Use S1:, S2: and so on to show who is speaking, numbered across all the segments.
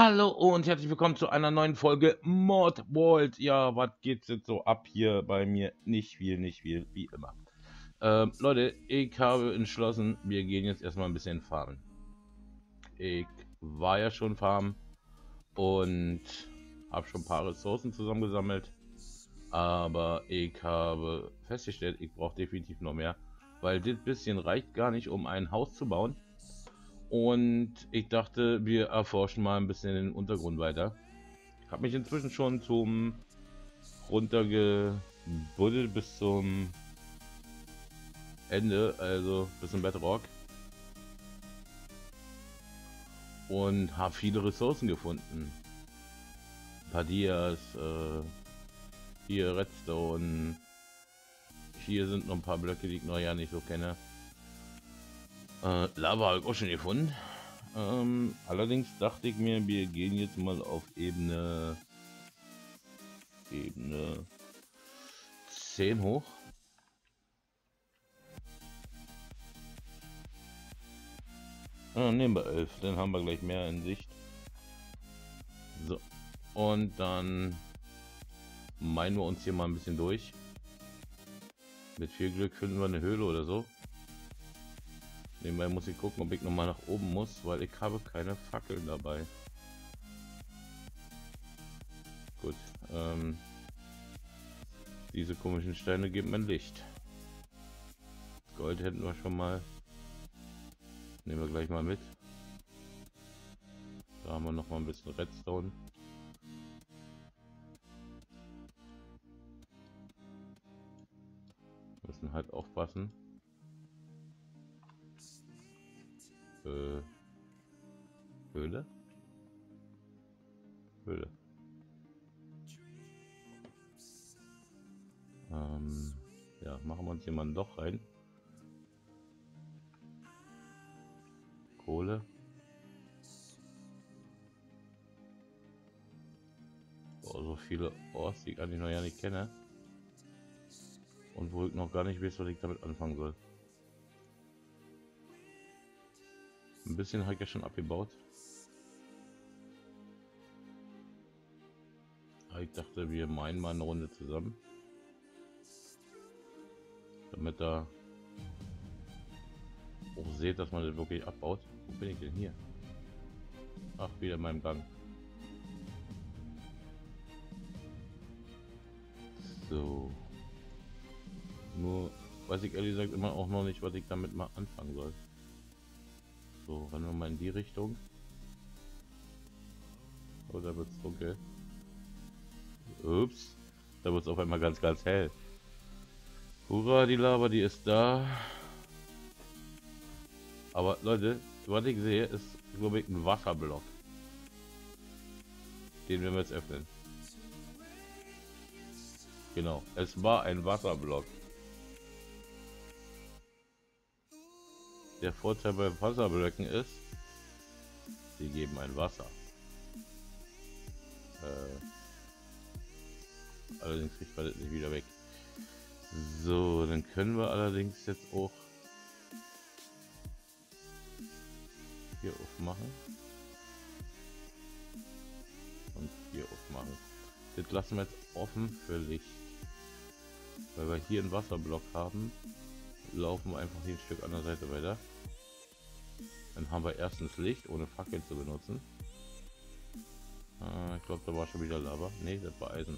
S1: Hallo und herzlich willkommen zu einer neuen Folge Mod World. Ja, was geht's jetzt so ab hier bei mir? Nicht viel, wie immer. Leute, ich habe entschlossen, wir gehen jetzt erstmal ein bisschen farmen. Ich war ja schon farmen und habe schon ein paar Ressourcen zusammengesammelt. Aber ich habe festgestellt, ich brauche definitiv noch mehr, weil das bisschen reicht gar nicht, um ein Haus zu bauen. Und ich dachte, wir erforschen mal ein bisschen den Untergrund weiter. Ich habe mich inzwischen schon zum runtergebuddelt bis zum Ende, also bis zum Bedrock. Und habe viele Ressourcen gefunden. Padias, hier Redstone. Hier sind noch ein paar Blöcke, die ich noch ja nicht so kenne. Lava habe ich auch schon gefunden. Allerdings dachte ich mir, wir gehen jetzt mal auf Ebene 10 hoch. Nehmen wir 11, dann haben wir gleich mehr in Sicht. So, und dann meinen wir uns hier mal ein bisschen durch. Mit viel Glück finden wir eine Höhle oder so. Nebenbei muss ich gucken, ob ich noch mal nach oben muss, weil ich habe keine Fackeln dabei. Gut, diese komischen Steine geben mir Licht. Gold hätten wir schon mal. Nehmen wir gleich mal mit. Da haben wir noch mal ein bisschen Redstone. Müssen halt aufpassen. Höhle? Höhle. Ja, machen wir uns hier mal ein Loch rein. Kohle. Oh, so viele Orts, die ich eigentlich noch ja nicht kenne. Und wo ich noch gar nicht weiß, was ich damit anfangen soll. Ein bisschen habe ich ja schon abgebaut. Aber ich dachte, wir meinen mal eine Runde zusammen. Damit da auch seht, dass man das wirklich abbaut. Wo bin ich denn hier? Ach, wieder in meinem Gang. So. Nur weiß ich ehrlich gesagt immer auch noch nicht, was ich damit mal anfangen soll. So, rennen wir mal in die Richtung. Oh, da wird es dunkel. Ups. Da wird es auf einmal ganz hell. Hurra, die Lava, die ist da. Aber Leute, was ich sehe, ist, glaube ich, ein Wasserblock. Den werden wir jetzt öffnen. Genau, es war ein Wasserblock. Der Vorteil bei Wasserblöcken ist, sie geben ein Wasser. Allerdings kriegt man das nicht wieder weg. So, dann können wir allerdings jetzt auch hier aufmachen und hier aufmachen. Das lassen wir jetzt offen für Licht, weil wir hier einen Wasserblock haben. Laufen wir einfach hier ein Stück an der Seite weiter. Dann haben wir erstens Licht, ohne Fackeln zu benutzen. Ich glaube, da war schon wieder Lava. Ne, das war Eisen.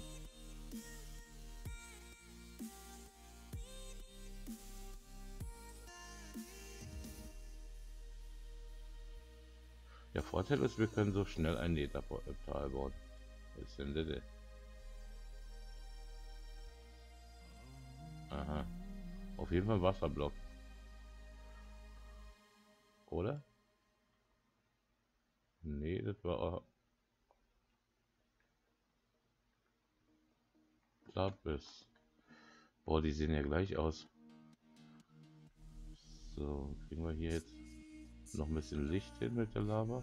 S1: Der Vorteil ist, wir können so schnell ein Netherportal bauen. Was ist denn das? Aha. Auf jeden Fall Wasserblock. Oder? Nee, das war Lapis. Boah, die sehen ja gleich aus. So, kriegen wir hier jetzt noch ein bisschen Licht hin mit der Lava.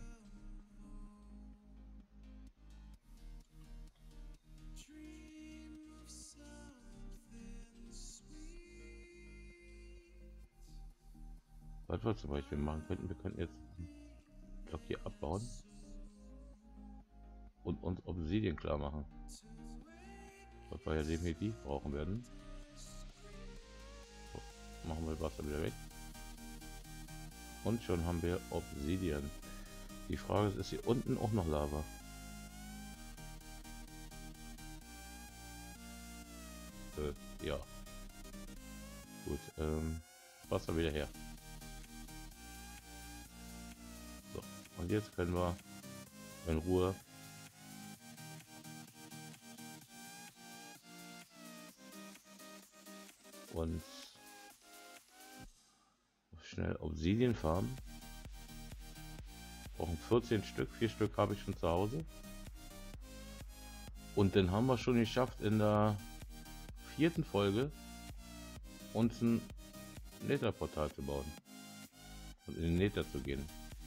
S1: Was wir zum Beispiel machen könnten, wir könnten jetzt einen Block hier abbauen. und uns Obsidian klar machen. Was wir ja definitiv brauchen werden. So, machen wir Wasser wieder weg. Und schon haben wir Obsidian. Die Frage ist hier unten auch noch Lava? Ja. Gut, Wasser wieder her. So, und jetzt können wir in Ruhe und schnell Obsidian farmen. Brauchen 14 Stück, 4 Stück habe ich schon zu Hause. Und dann haben wir schon geschafft, in der 4. Folge uns ein Nether-Portal zu bauen und in den Nether zu gehen.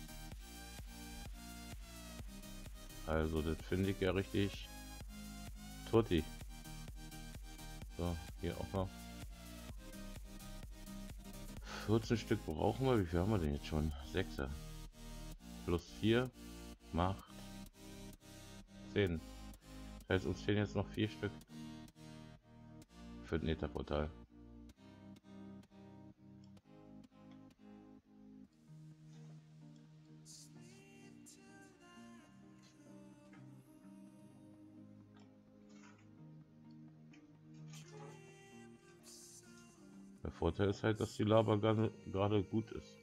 S1: Also das finde ich ja richtig tutti. So, hier auch noch 14 Stück brauchen wir. Wie viel haben wir denn jetzt schon? 6 plus 4 macht 10. Das heißt, uns fehlen jetzt noch 4 Stück für das Nether-Portal. Der Vorteil ist halt, dass die Lava gerade gut ist.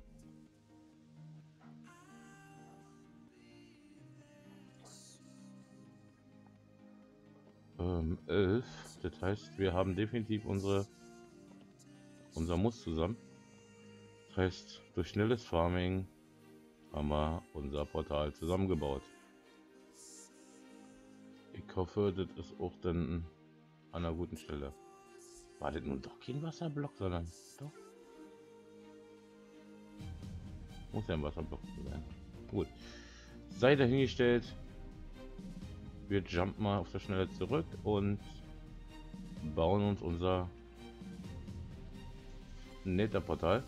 S1: Ähm, 11. Das heißt, wir haben definitiv unser Muss zusammen. Das heißt, durch schnelles Farming haben wir unser Portal zusammengebaut. Ich hoffe, das ist auch dann an einer guten Stelle. War das nun doch kein Wasserblock, sondern doch. Muss ja ein Wasserblock sein. Gut. Sei dahingestellt. Wir jumpen mal auf der Schnelle zurück und bauen uns unser Nether-Portal.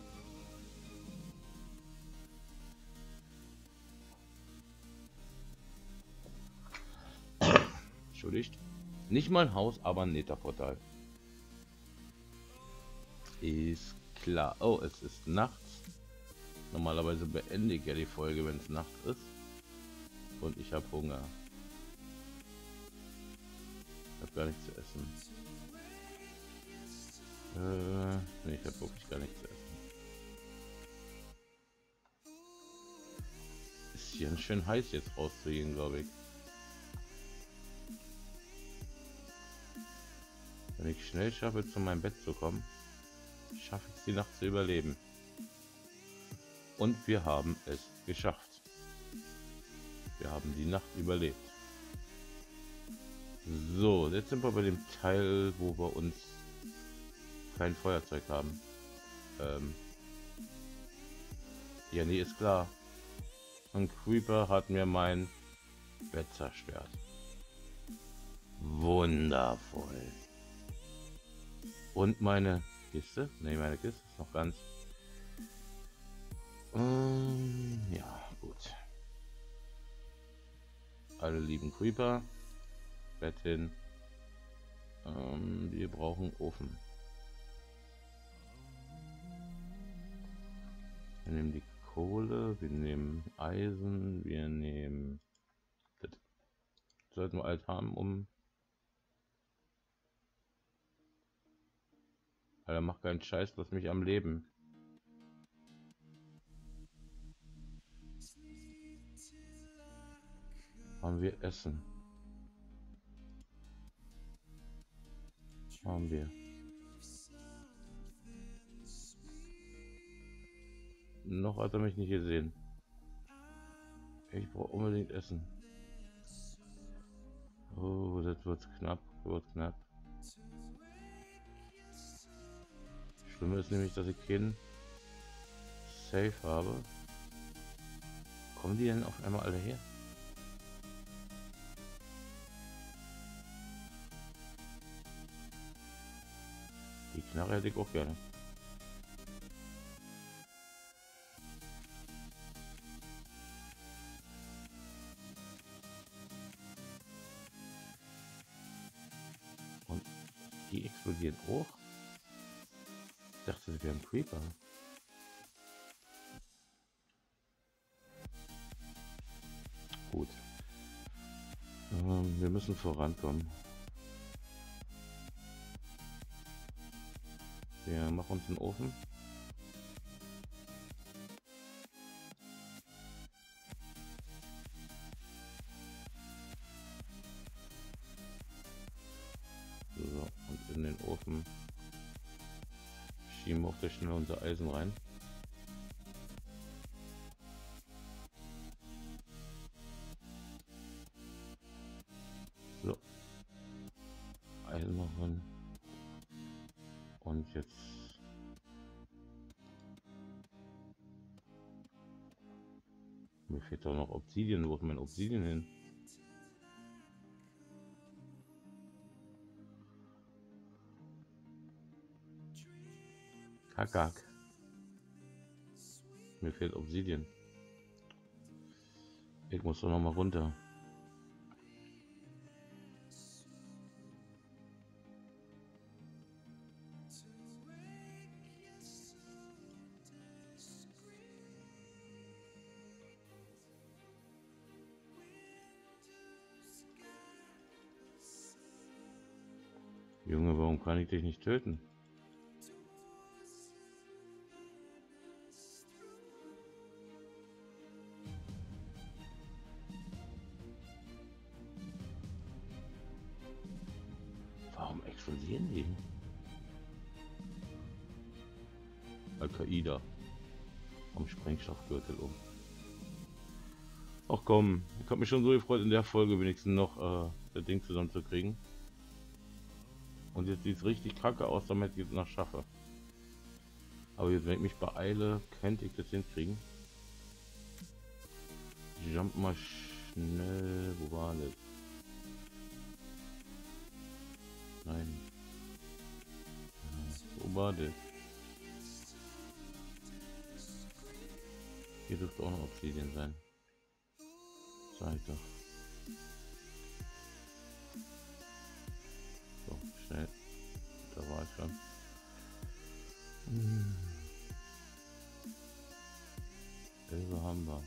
S1: Entschuldigt. Nicht mal ein Haus, aber ein Nether-Portal. Ist klar. Oh, es ist nachts. Normalerweise beende ich ja die Folge, wenn es Nacht ist. Und ich habe Hunger. Ich habe gar nichts zu essen. Nee, ich habe wirklich gar nichts zu essen. Ist hier schön heiß jetzt rauszugehen, glaube ich. Wenn ich schnell schaffe, zu meinem Bett zu kommen, schaffe ich es, die Nacht zu überleben. Und wir haben es geschafft. Wir haben die Nacht überlebt. So, jetzt sind wir bei dem Teil, wo wir uns kein Feuerzeug haben. Ja, nee, ist klar. Ein Creeper hat mir mein Bett zerstört. Wundervoll. Und meine Kiste? Ne, meine Kiste ist noch ganz. Ja, gut. Alle lieben Creeper. Bett hin. Wir brauchen Ofen. Wir nehmen die Kohle, wir nehmen Eisen, wir nehmen. Das sollten wir alt haben, um. Alter, mach keinen Scheiß, lass mich am Leben. Haben wir Essen? Haben wir. Noch hat er mich nicht gesehen. Ich brauche unbedingt Essen. Oh, das wird knapp, knapp. Schlimm ist nämlich, dass ich keinen Safe habe. Kommen die denn auf einmal alle her? Die Knarre hätte ich auch gerne. gehen hoch. Ich dachte, sie wären Creeper. Gut. Wir müssen vorankommen. Wir machen uns einen Ofen. So, und in den Ofen schieben wir auch schnell unser Eisen rein. So, Eisen noch rein. Und jetzt mir fehlt doch noch Obsidian. Wo ist mein Obsidian hin? Kackak. Mir fehlt Obsidian. Ich muss doch noch mal runter. Junge, warum kann ich dich nicht töten? Warum explodieren die? Al-Qaida am Sprengstoffgürtel um. Ach komm, ich habe mich schon so gefreut, in der Folge wenigstens noch das Ding zusammenzukriegen. Und jetzt sieht es richtig kacke aus, damit ich es noch schaffe. Aber jetzt, wenn ich mich beeile, könnte ich das hinkriegen. Jump mal schnell. Wo war das? Nein. Wo war das? Hier dürfte auch noch Obsidian sein. Sag ich doch. So, schnell. Da war ich schon. Elbe haben wir.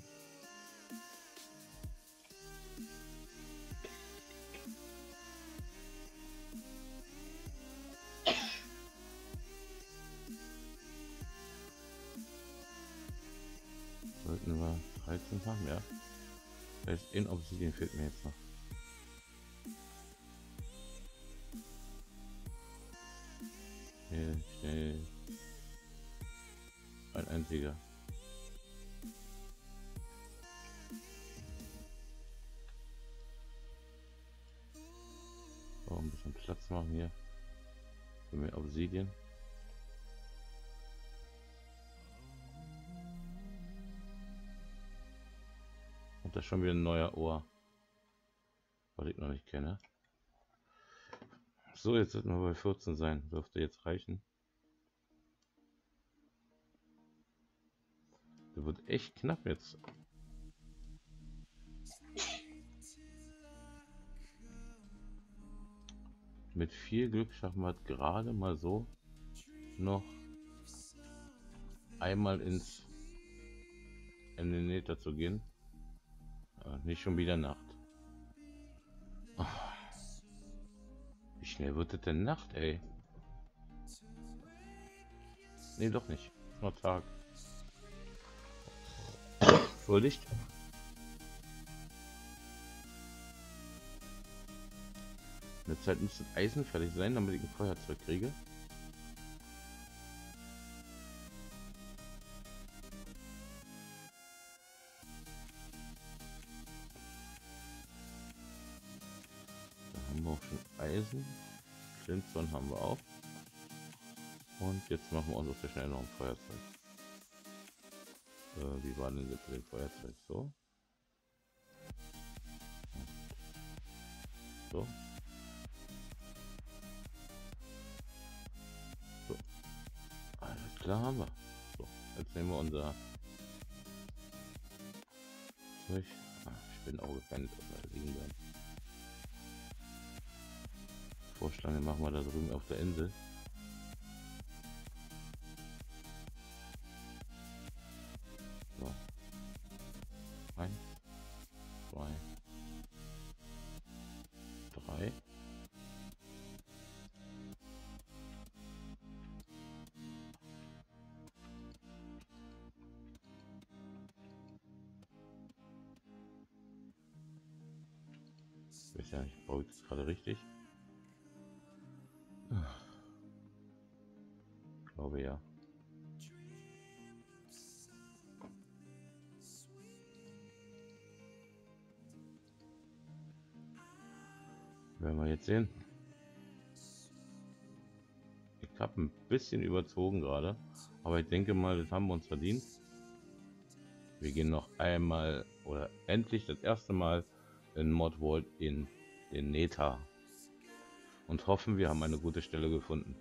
S1: Sollten wir 13 haben, ja. Das heißt, in Obsidian fehlt mir jetzt noch. Schnell. Ein einziger. So, ein bisschen Platz machen hier. Für mehr Obsidian. Und das ist schon wieder ein neuer Ohr, was ich noch nicht kenne. So, jetzt sollten wir bei 14 sein. Dürfte jetzt reichen. Das wird echt knapp jetzt. Mit viel Glück schaffen wir es gerade mal so noch einmal in den Nether zu gehen. Nicht schon wieder Nacht. Oh. Wie schnell wird es denn Nacht, ey? Nee, doch nicht. Nur Tag. Voll Licht. In der Zeit müsste das Eisen fertig sein, damit ich ein Feuerzeug kriege. Da haben wir auch schon Eisen. Flintstone haben wir auch. Und jetzt machen wir uns auf der Schnelle noch ein Feuerzeug. Wie war denn jetzt mit dem Feuerzeug? So. So. So. Alles klar haben wir. So, jetzt nehmen wir unser Zeug. Ich bin auch gefängt, dass wir liegen bleiben. vorschlagen, den machen wir da drüben auf der Insel. So. 1, 2, 3. Ich weiß ja nicht, baue ich das gerade richtig? Ich glaube ja. Werden wir jetzt sehen. Ich habe ein bisschen überzogen gerade, aber ich denke mal, das haben wir uns verdient. Wir gehen noch einmal oder endlich das erste Mal in Mod Vault in den Nether und hoffen, wir haben eine gute Stelle gefunden.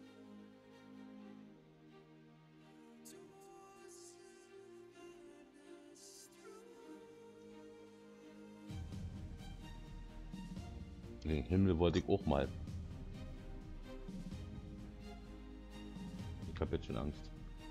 S1: Den Himmel wollte ich auch mal. Ich habe jetzt schon Angst.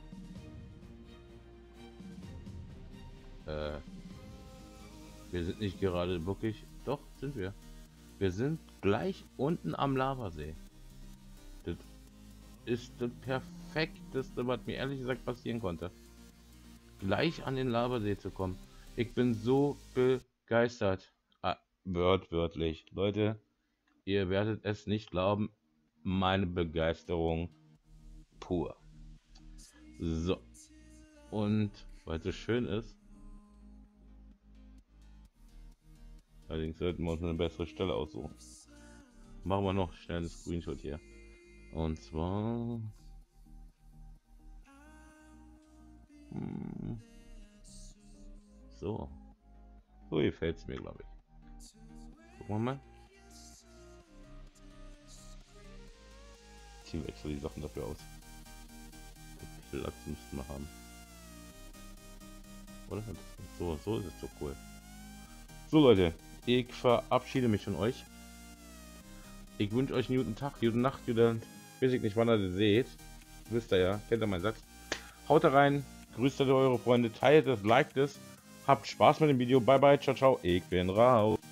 S1: Wir sind nicht gerade wirklich... Doch, sind wir. Wir sind gleich unten am Lavasee. Das ist das Perfekteste, was mir ehrlich gesagt passieren konnte. Gleich an den Lavasee zu kommen. Ich bin so begeistert. Wörtlich. Leute, ihr werdet es nicht glauben. Meine Begeisterung pur. So. Und weil es so schön ist, allerdings sollten wir uns eine bessere Stelle aussuchen. Machen wir noch schnell einen Screenshot hier. Und zwar... So. So gefällt es mir, glaube ich. Gucken wir mal. Ich wechsle die Sachen dafür aus. Platz müssten wir haben. Oder? So ist es so cool. So Leute, ich verabschiede mich von euch. Ich wünsche euch einen guten Tag, gute Nacht, weiß ich nicht, wann ihr das seht. Wisst ihr ja, kennt ihr meinen Satz. Haut da rein, grüßt eure Freunde, teilt es, liked es, habt Spaß mit dem Video. Bye bye, ciao ciao, ich bin raus.